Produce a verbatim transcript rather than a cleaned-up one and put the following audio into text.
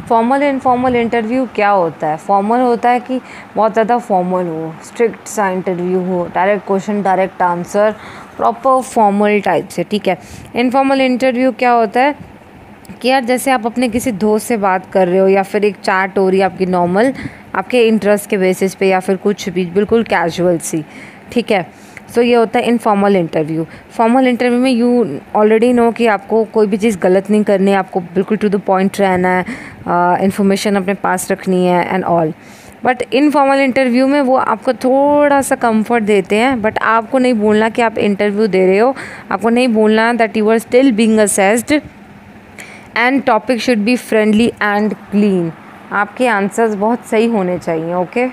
Formal informal interview क्या होता है? फॉर्मल होता है कि बहुत ज़्यादा फॉर्मल हो, स्ट्रिक्ट सा इंटरव्यू हो, direct question direct answer, proper formal type से, ठीक है। इनफॉर्मल इंटरव्यू क्या होता है कि यार जैसे आप अपने किसी दोस्त से बात कर रहे हो या फिर एक चैट हो रही है आपकी नॉर्मल, आपके इंटरेस्ट के बेसिस पे या फिर कुछ भी बिल्कुल कैजुअल सी, ठीक है। सो so, ये होता है इनफॉर्मल इंटरव्यू। फॉर्मल इंटरव्यू में यू ऑलरेडी नो कि आपको कोई भी चीज़ गलत नहीं करनी है, आपको बिल्कुल टू द पॉइंट रहना है, इन्फॉर्मेशन अपने पास रखनी है and all. But informal interview में वो आपको थोड़ा सा कंफर्ट देते हैं, बट आपको नहीं बोलना कि आप इंटरव्यू दे रहे हो, आपको नहीं बोलना that you are still being assessed and topic should be friendly and clean. आपके आंसर्स बहुत सही होने चाहिए, ओके okay?